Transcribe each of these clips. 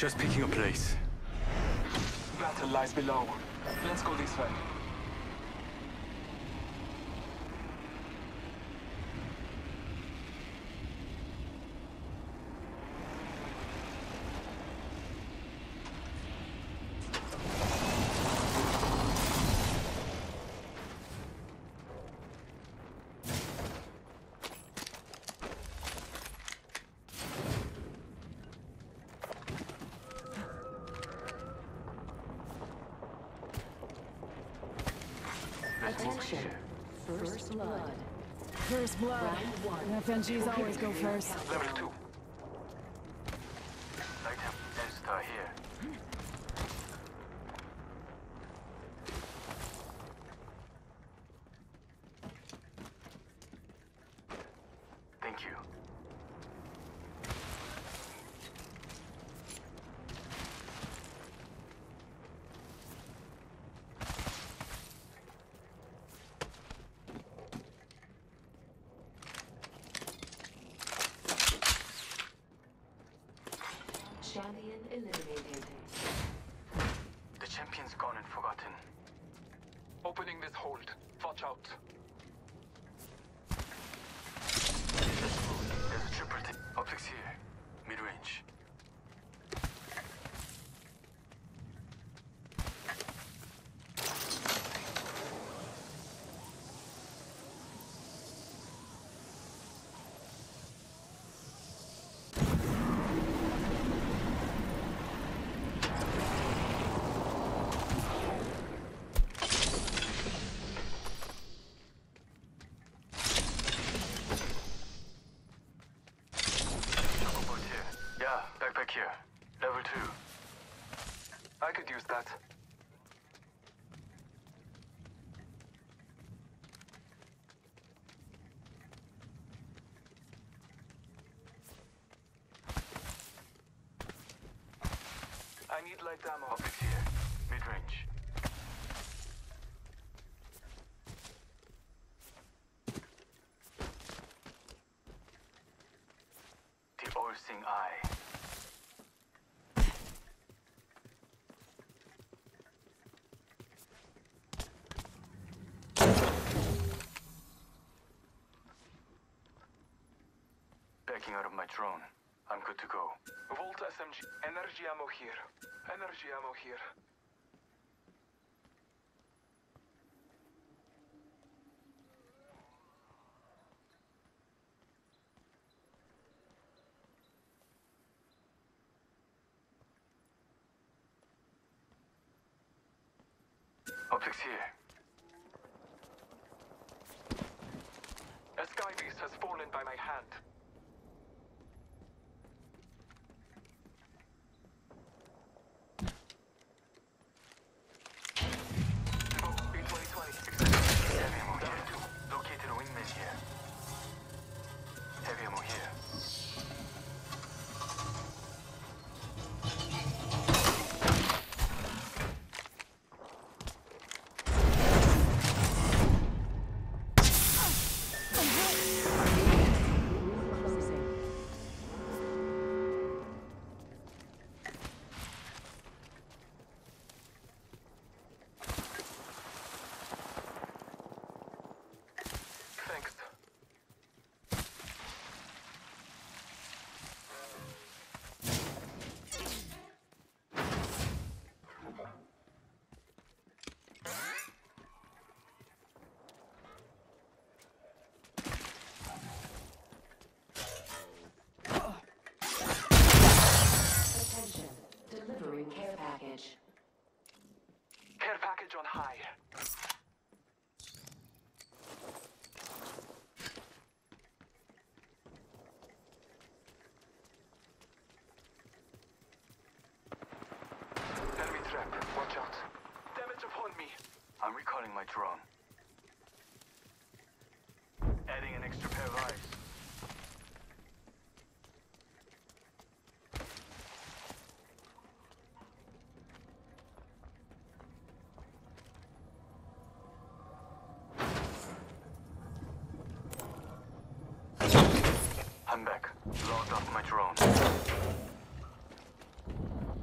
Just picking a place. Battle lies below. Let's go this way. Attention. First blood. First blood. FNGs always go first. Level 2. Item N-Star here. Thank you. Champion eliminated. The champion's gone and forgotten. Opening this hold. Watch out. There's a tripper optics here. Mid-range. Backpack here. Level 2. I could use that. I need light ammo. Optics here. Mid-range. The all-seeing eye. Backing out of my drone. I'm good to go. Volt SMG. Energy ammo here. Energy ammo here. Optics here. A sky beast has fallen by my hand. Heavy ammo here. Located a wingman here. Heavy ammo here. Thanks. Attention. Delivering care package. Care package on high. Enemy trap. Watch out. Damage upon me. I'm recalling my drone. Adding an extra pair of eyes. I'm back. Logged off my drone.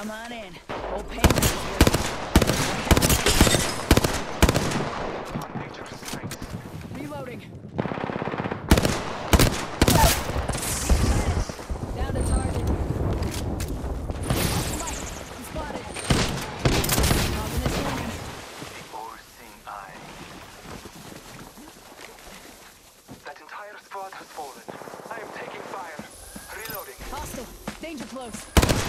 Come on in. Old payment here. On nature's strength. Reloading. Down to target. Mike, I'm spotted. Popping this morning. The all-seeing eye. That entire squad has fallen. I am taking fire. Reloading. Hostile. Danger close.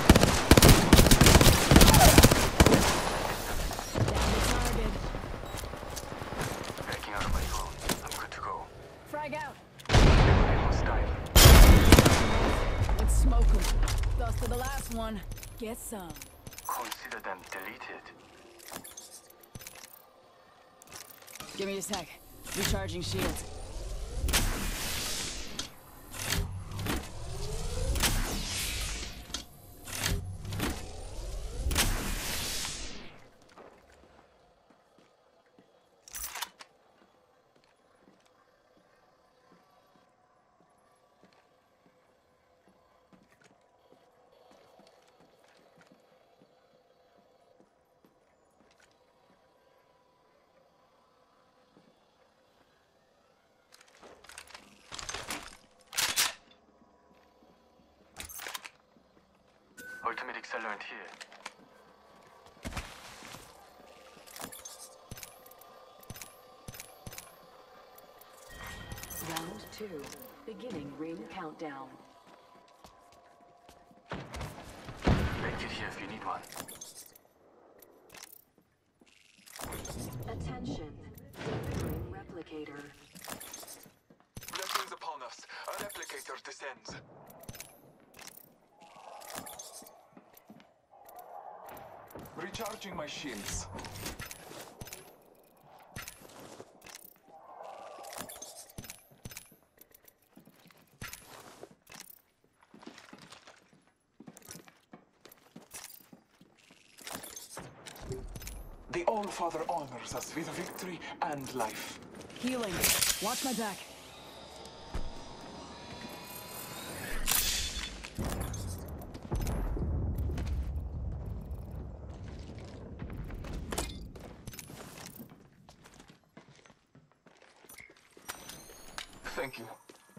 Down to target. Backing out of my drone. I'm good to go. Frag out. Hostile. Let's smoke them. Dust to the last one. Get some. Consider them deleted. Give me a sec. Recharging shields. Ultimate accelerant here. Round 2. Beginning ring countdown. Medkit here if you need one. Attention. Delivering replicator. Blessings upon us. A replicator descends. Recharging my shields. The All-Father honors us with victory and life. Healing. Watch my back. Thank you.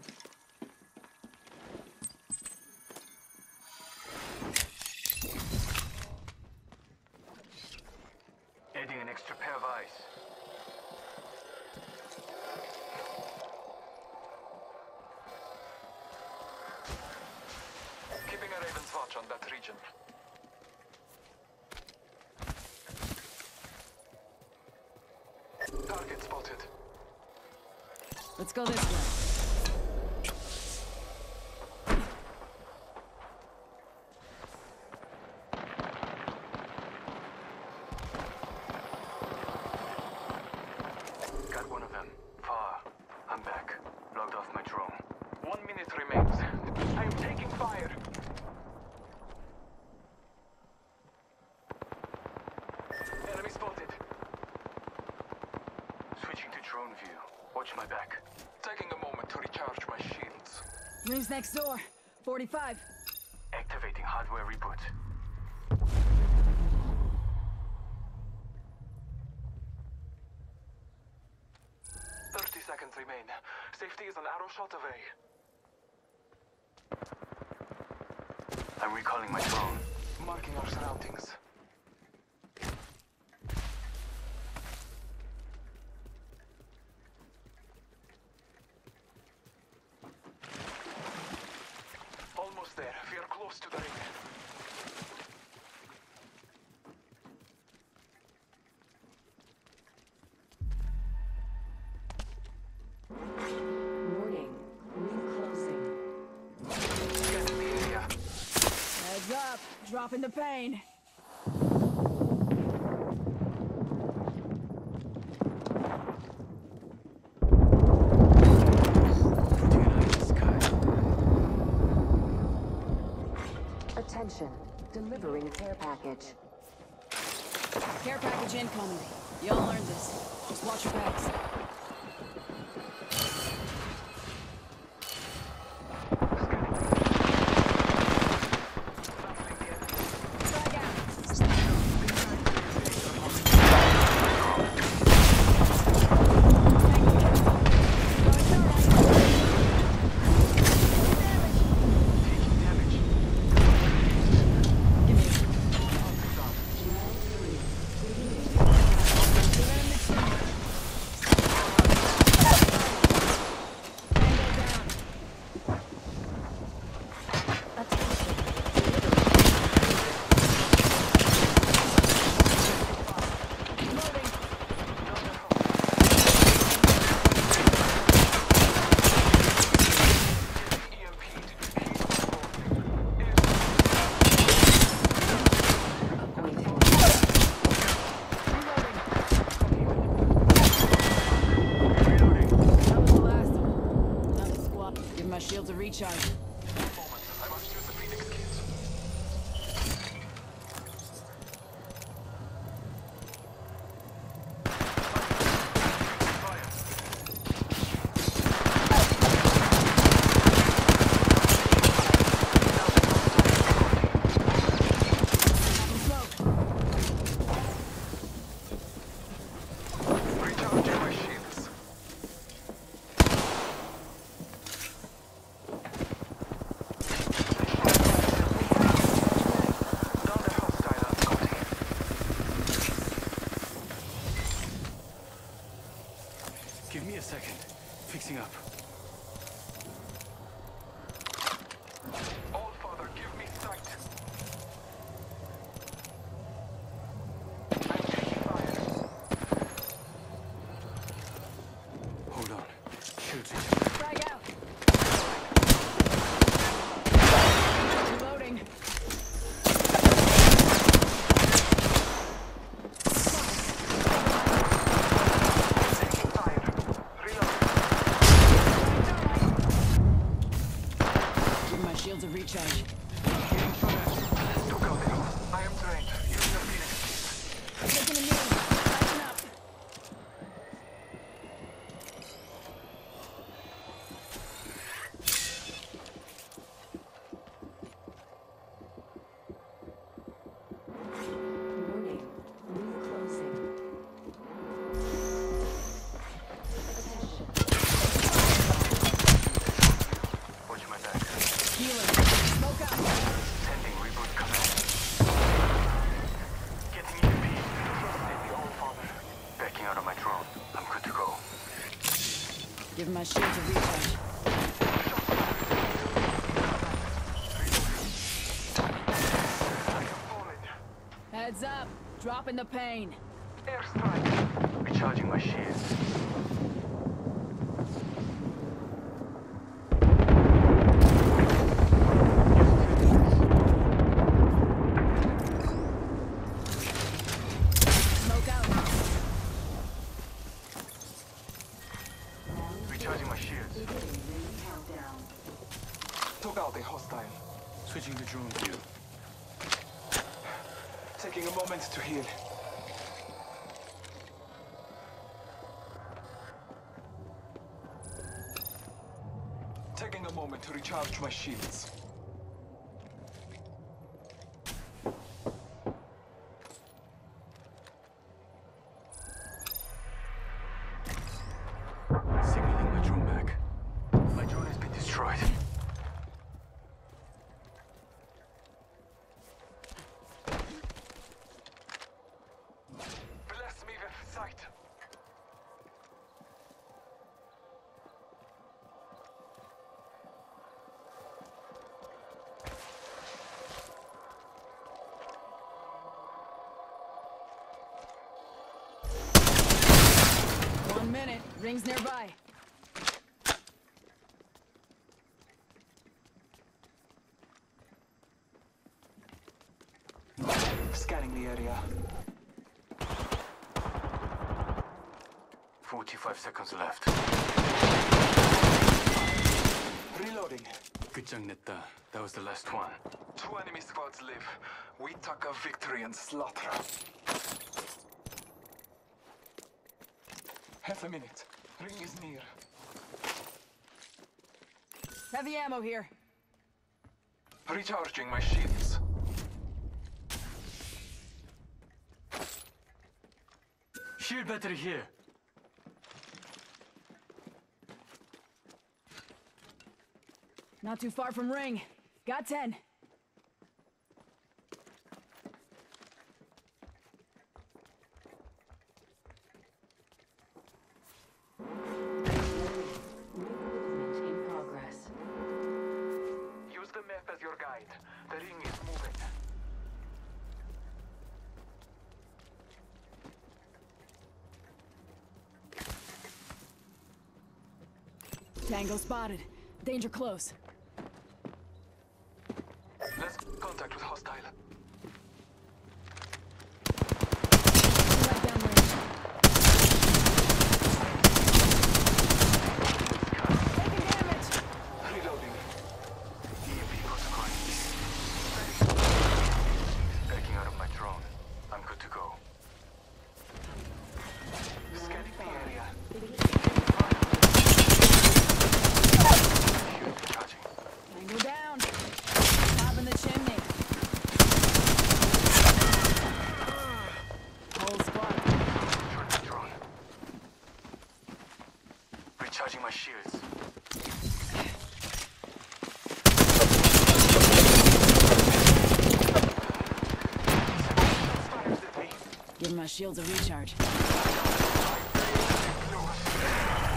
Adding an extra pair of eyes. Keeping a Raven's watch on that region. Target spotted. Let's go this way. Got one of them. Far. I'm back. Logged off my drone. 1 minute remains. I am taking fire. Enemy spotted. Switching to drone view. Watch my back. Taking a moment to recharge my shields. Rings next door. 45. Activating hardware reboot. Seconds remain. Safety is an arrow shot away. I'm recalling my drone. Marking our surroundings. Almost there. We are close to the ring. Warning. Ring closing. Scanning the area. Heads up. Dropping the pain. Putting an eye in the sky. Attention. Delivering care package. Care package incoming. Y'all learned this. Just watch your backs. Frag out. Give me a second. Fixing up. All Father, give me sight. I'm taking fire. Hold on. Shields. Frag out. Reloading. Taking fire. Reload. Give my shields a recharge. Took out the host. I am trained. Use your Phoenix. Taking a knee. Tighten up. Warning. Ring closing. Attention. Watch my back. Healer. Smoke out. Sending reboot command. Getting EMP. Trust the All Father. Backing out of my drone. I'm good to go. Give my shields a recharge. I have fallen. Heads up. Dropping the pain. Airstrike. Recharging my shields. Smoke out. Recharging my shields. Beginning ring countdown. Took out the hostile. Switching to drone view. Taking a moment to heal. Taking a moment to recharge my shields. Signaling my drone back. My drone has been destroyed. Bless me with sight. One minute. Rings nearby. Scanning the area. 45 seconds left. Reloading. 끝장냈다. That was the last one. 2 enemy squads live. We took a victory and slaughter. Half a minute. Ring is near. Heavy ammo here. Recharging my shields. Shield battery here. Not too far from ring. Got 10. Movement in progress. Use the map as your guide. The ring is moving. Tango spotted. Danger close. Let's contact with hostile. Right downrange. Taking damage. Reloading. EMP goes according. Backing out of my drone. I'm good to go. Scanning the area. Shield recharging. Tango down. Top in the chimney. Whole squad. Control my drone. Recharging my shields. Give my shields a recharge.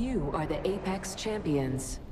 You are the Apex Champions.